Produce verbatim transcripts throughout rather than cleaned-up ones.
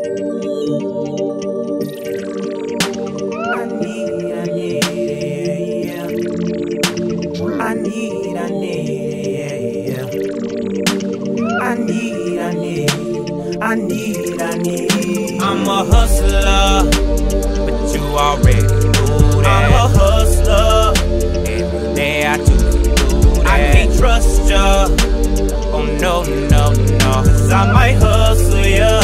need, I need, yeah. I need, I need, yeah. I need, I need, I need, I need. I'm a hustler, but you already know that. I'm a hustler, every day I do do that. I can't trust ya, oh no, no, no, cause I might hustle ya.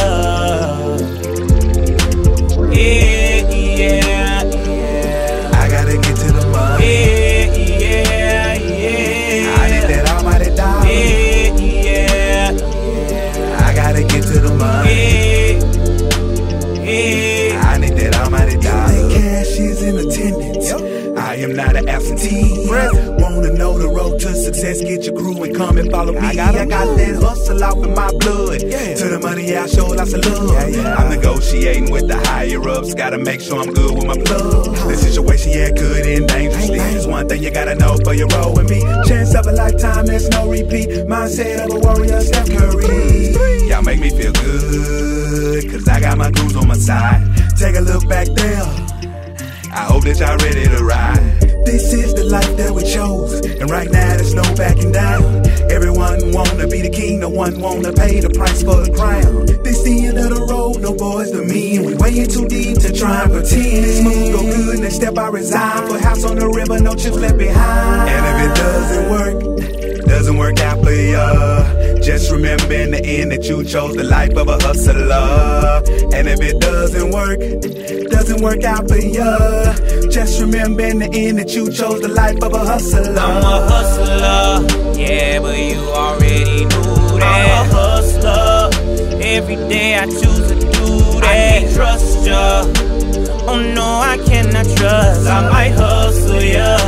Yeah, yeah, yeah. I gotta get to the money. Yeah, yeah, yeah. I need that almighty dollar. Yeah, yeah, yeah. I gotta get to the money. Yeah, yeah. I need that almighty dollar. If the cash is in attendance, yep. I am not an absentee. Wanna know the road to success? Get your crew and come and follow me. I got, I got that hustle off in my blood. Yeah. To the money, I show lots of love. Yeah, yeah. I'm negotiating with the higher ups. Gotta make sure I'm good with my plug. The situation, yeah, good and dangerously. There's one thing you gotta know for your role with me. Chance of a lifetime, there's no repeat. Mindset of a warrior, Steph Curry. Y'all make me feel good, cause I got my crews on my side. Take a look back there. I hope that y'all ready to ride. This is the life that we chose, and right now there's no backing down. Everyone wanna be the king, no one wanna pay the price for the crown. This the end of the road, no boys to me. We way in too deep to try and pretend. This move go good, next step I resign. For house on the river, no chips left behind. And if it doesn't work, doesn't work out for ya, just remember in the end that you chose the life of a hustler. And if it doesn't work, doesn't work out for ya, just remember in the end that you chose the life of a hustler. I'm a hustler, yeah, but you already knew that. I'm a hustler, every day I choose to do that. I can't trust ya, oh no, I cannot trust. I might hustle ya.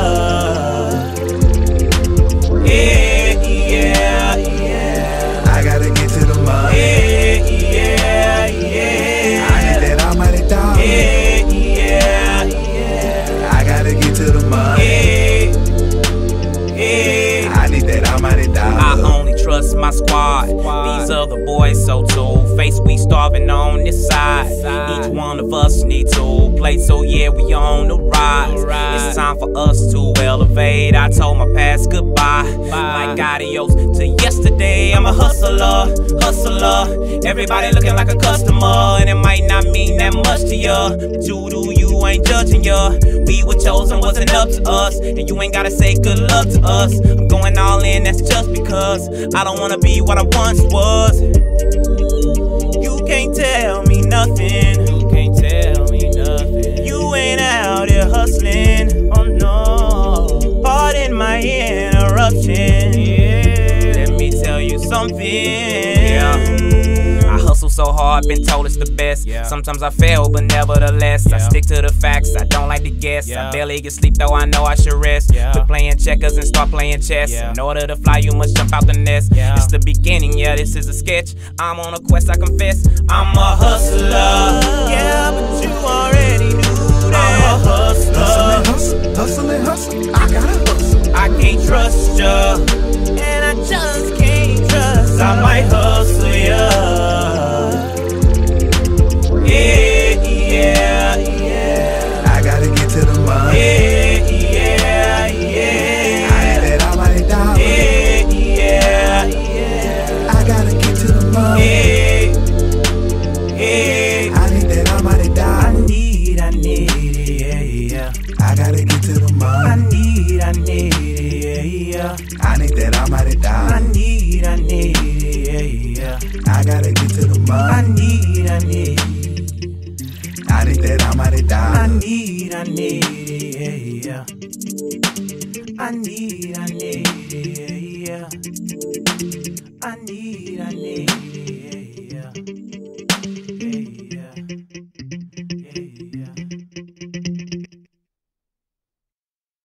Yeah, yeah, yeah. I gotta get to the money. Yeah, yeah, yeah. I need that almighty dollar. Yeah, yeah, yeah. I gotta get to the money. Yeah, yeah. I need that almighty dollar. I only trust my squad. These other boys so two-faced, we starving on this side. Each one of us need to play, so yeah, we on the rise. It's time for us to elevate. I told my past goodbye, like adios to yesterday. I'm a hustler, hustler. Everybody looking like a customer, and it might not mean that much to ya, but you do, you ain't judging ya. We were chosen, wasn't up to us, and you ain't gotta say good luck to us. I'm going all in, that's just because I don't wanna be what I once was. You can't tell me nothing. You can't tell me nothing. You ain't out here hustling. Oh no. Pardon my interruption. Yeah. Let me tell you something. Yeah. I hustle so hard, been told it's the best. Yeah. Sometimes I fail, but nevertheless, yeah. I stick to the facts, I don't like to guess. Yeah. I barely get sleep, though I know I should rest. Yeah. Quit playing checkers and start playing chess. Yeah. In order to fly, you must jump out the nest. Yeah. It's the beginning, yeah, this is a sketch. I'm on a quest, I confess. I'm a hustler. Yeah, but you already knew that. I'm a hustler. Hustle, hustle, and hustle. I gotta hustle. I can't trust ya, and I just can't trust. I might hustle ya. Yeah, yeah, yeah. I gotta get to the money. Yeah, yeah, yeah. I need that almighty dollar. Yeah, yeah, yeah. I gotta get to the money. Yeah, yeah. I need that almighty dollar. I need, I need, yeah, yeah. I gotta get to the money. I need, I need, yeah, yeah. I need that almighty dollar. I need, I need, yeah, yeah. I gotta get to the money. I need, I need. I need that almighty dollar. I need, I need, yeah, yeah. I need, I need, yeah, yeah. I need, I need, yeah, yeah.